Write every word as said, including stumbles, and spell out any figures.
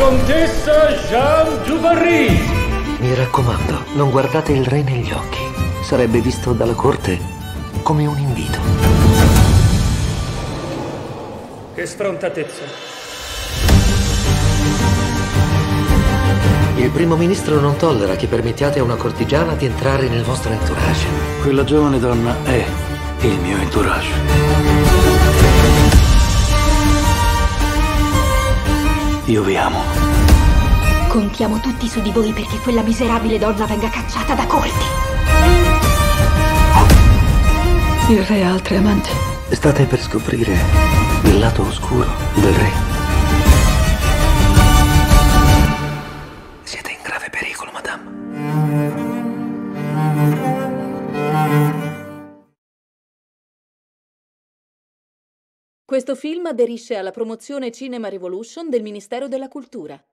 Contessa Jeanne du Barry. Mi raccomando, non guardate il re negli occhi. Sarebbe visto dalla corte come un invito. Che sfrontatezza. Il primo ministro non tollera che permettiate a una cortigiana di entrare nel vostro entourage. Quella giovane donna è il mio entourage. Io vi amo. Contiamo tutti su di voi perché quella miserabile donna venga cacciata da corte. Il re ha altre amanti. State per scoprire il lato oscuro del re. Siete in grave pericolo, madame. Questo film aderisce alla promozione Cinema Revolution del Ministero della Cultura.